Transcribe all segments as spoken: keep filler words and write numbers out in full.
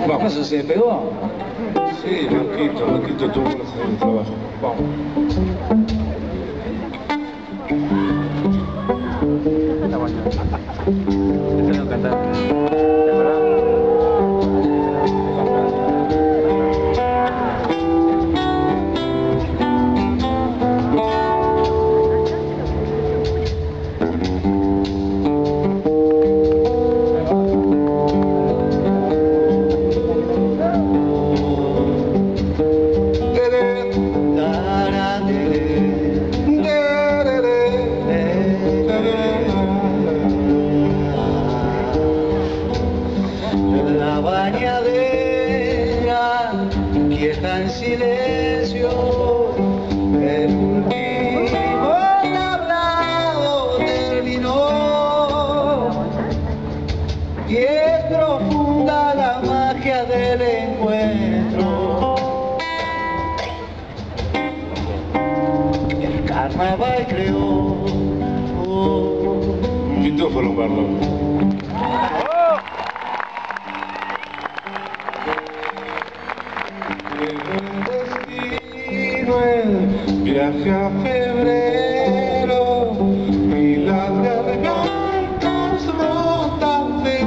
Vamos. ¿Eso se pegó? Sí, Marquito, Marquito tuvo que hacer el trabajo. Vamos. Está bueno. Déjalo cantar. ¿Te acordás? La bañadera quieta en silencio, el último hablado terminó y es profunda la magia del encuentro. El carnaval creó Un micrófono, perdón. Viaje a febrero y las gargantas rotas de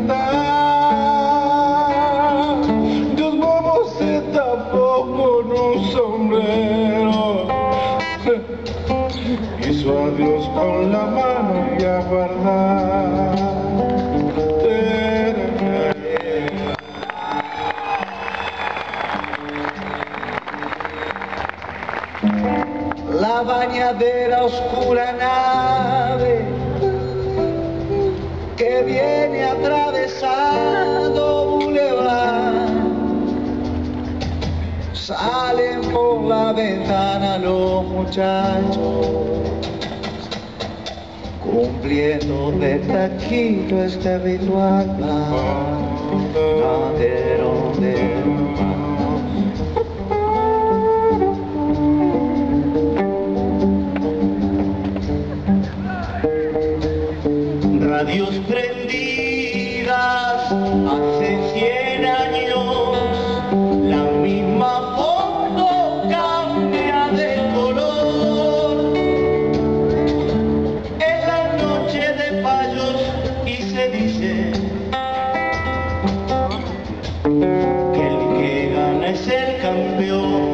cantar. Dos bobos se tapó con un sombrero. Hizo adiós con la mano y a guardar. La bañadera oscura nave que viene atravesando bulevar. Salen por la ventana los muchachos cumpliendo de taquito este ritual. Bandero de radios prendidas hace cien años, la misma foto cambia de color. Es la noche de payos y se dice que el que gana es el campeón.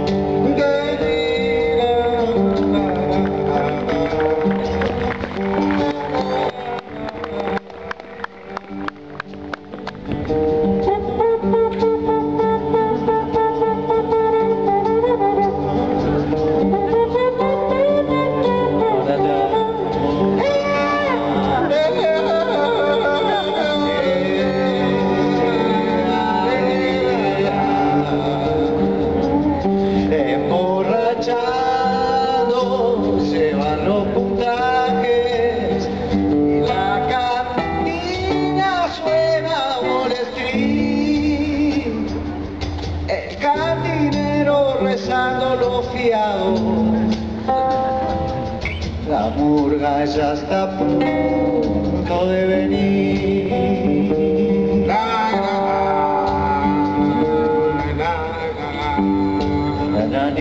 Se van los puntajes y la cantina suena Wall Street. El cantinero rezando los fiados, la murga ya está a punto de venir. La, la, la, la, la, la,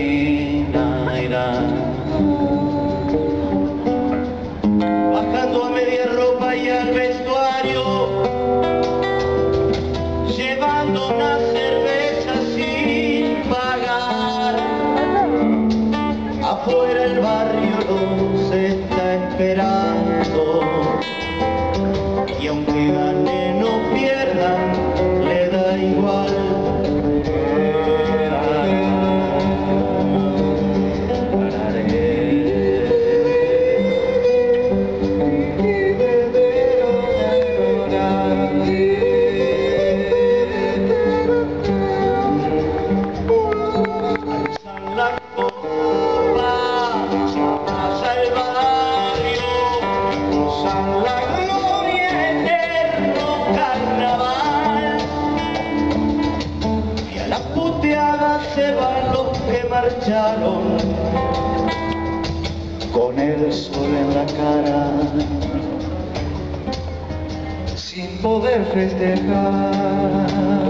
bajando a media ropa y al vestuario, llevando una cerveza sin pagar. Afuera el barrio los está esperando y aunque ganen o pierdan le da igual. Se van los que marcharon con el sol en la cara, sin poder festejar.